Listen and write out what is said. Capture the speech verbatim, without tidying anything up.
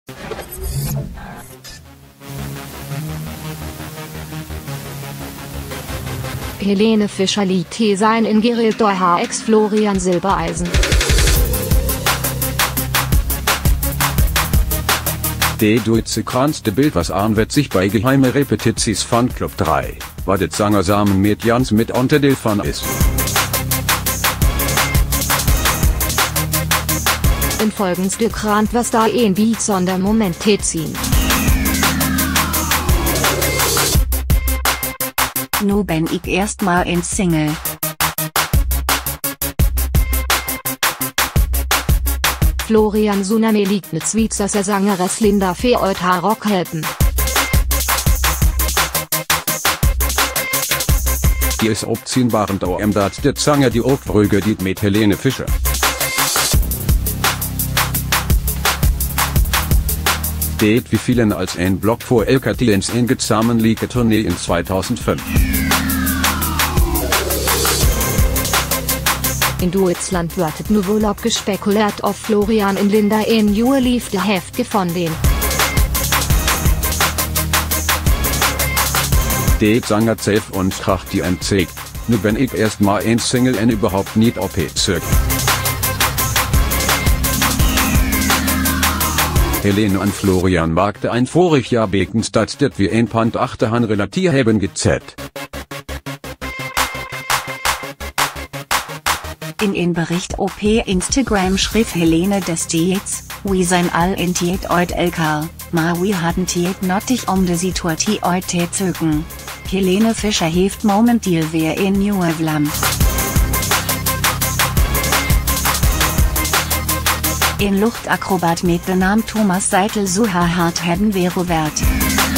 Helene Fischer liegt sein in Gerald Doha ex Florian Silbereisen. Det deutsche kranste Bild, was Arnwett sich bei geheime Repetitis Fanclub drei, war det Sanger sammen mit Jans mit Ontedel van ist. In folgendste krant was da en Beat Sondermoment ziehen. Nu ben ik erstmal in Single. Florian Tsunami liegt mit Zwitserser Sangeres Linda Feeuta Rock helfen. Die is opzienbaren Dauer dat der Zanger die Opbrüge dit mit Helene Fischer. Det wie vielen als ein Block vor El Catiens en gezamenlijke Tournee in zweitausendfünf. In Deutschland wird nu wohl abgespekuliert auf Florian in Linda en Jue liefde Heft gefunden. Det Sanger zelf und tracht die entzeigt, nu ben ik erstmal ein Single en überhaupt niet op het zoek. Helene und Florian wagte ein vorig Jahr bekens dat det wie ein Pant achterhan relatier hebben gezet. In een Bericht op Instagram schrieb Helene destijds, we zijn al in tijd uit elkaar, maar we hadden tijd nottig om de situatie uit te zoeken. Helene Fischer heeft momenteel weer een nieuwe vlam. Een luchtakrobat met de naam Thomas Seitel zo haar hart hebben weerowerd.